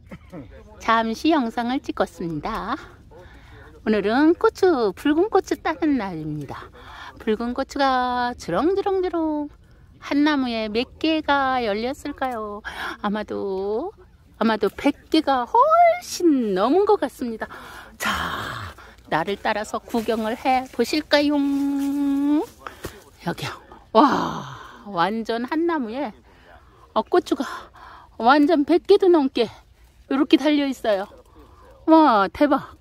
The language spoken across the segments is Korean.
잠시 영상을 찍었습니다. 오늘은 고추, 붉은 고추 따는 날입니다. 붉은 고추가 주렁주렁주렁 한 나무에 몇 개가 열렸을까요? 아마도 100개가 훨씬 넘은 것 같습니다. 자, 나를 따라서 구경을 해 보실까요? 여기요. 와, 완전 한 나무에 고추가 완전 100개도 넘게 이렇게 달려 있어요. 와, 대박.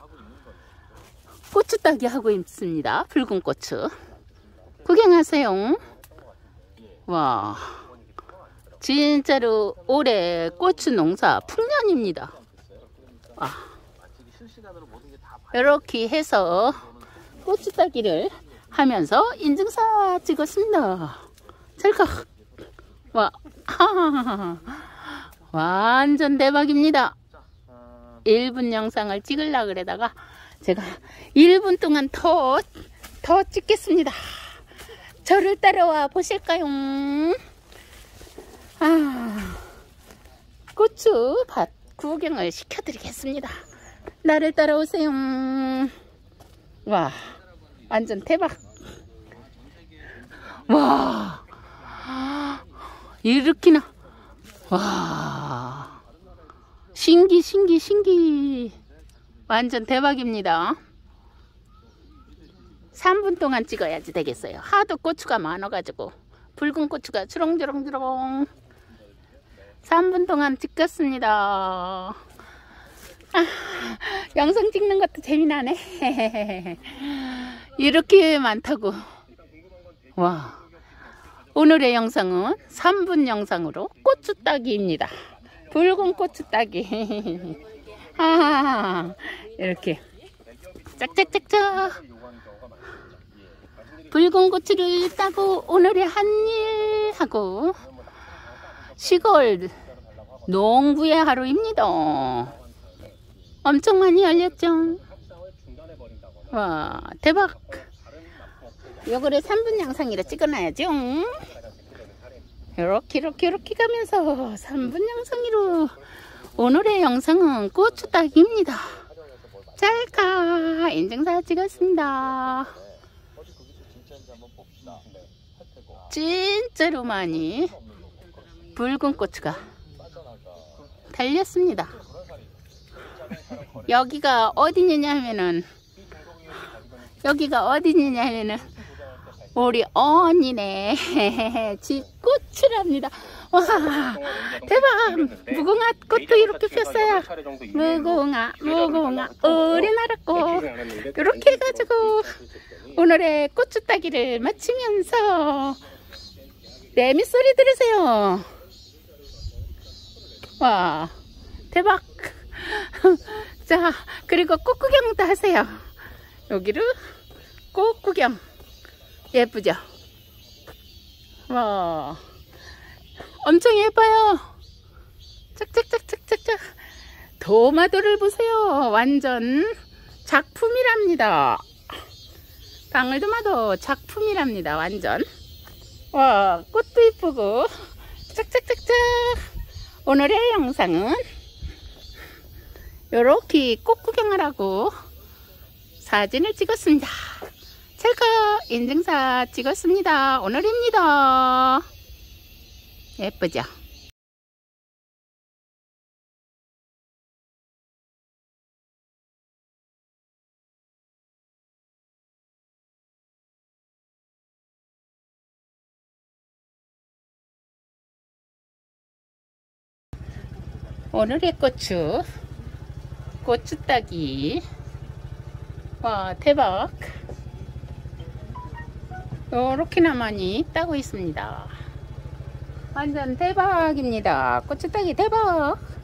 고추 따기 하고 있습니다. 붉은 고추 구경하세요. 와, 진짜로 올해 고추 농사 풍년입니다. 와, 이렇게 해서 고추 따기를 하면서 인증사 찍었습니다. 찰칵. 와, 완전 대박입니다. 1분 영상을 찍으려고 그러다가 제가 1분 동안 더 찍겠습니다. 저를 따라와 보실까요? 고추밭 구경을 시켜드리겠습니다. 나를 따라오세요. 와, 완전 대박. 와, 이렇게나. 와, 신기. 완전 대박입니다. 3분 동안 찍어야지 되겠어요. 하도 고추가 많아가지고 붉은 고추가 주렁주렁주렁 3분 동안 찍었습니다. 영상 찍는 것도 재미나네. 이렇게 많다고. 와, 오늘의 영상은 3분 영상으로 고추 따기입니다. 붉은 고추 따기. 이렇게 짝짝짝짝 붉은 고추를 따고 오늘의 한 일 하고 시골 농부의 하루입니다. 엄청 많이 열렸죠. 와, 대박. 요거를 3분 영상이라 찍어놔야죠. 이렇게 가면서 3분 영상으로 오늘의 영상은 고추 따기입니다. 짤까 인증사 찍었습니다. 진짜로 많이 붉은 고추가 달렸습니다. 여기가 어디냐 하면은 우리 언니네 집 고추랍니다. 와, 대박. 무궁화 꽃도 이렇게 폈어요. 무궁화 우리나라 꽃. 이렇게 해가지고 오늘의 고추 따기를 마치면서 매미 소리 들으세요. 와, 대박. 자, 그리고 꽃 구경도 하세요. 여기를 꽃 구경. 예쁘죠? 와, 엄청 예뻐요. 짝짝짝짝짝짝. 도마도를 보세요. 완전 작품이랍니다. 방울도마도 작품이랍니다. 완전. 와, 꽃도 이쁘고 짝짝짝짝. 오늘의 영상은 요렇게 꽃 구경을 하고 사진을 찍었습니다. 제가 인증사 찍었습니다. 오늘입니다. 예쁘죠? 오늘의 고추 따기. 와, 대박. 요렇게나 많이 따고 있습니다. 완전 대박입니다. 고추 따기 대박.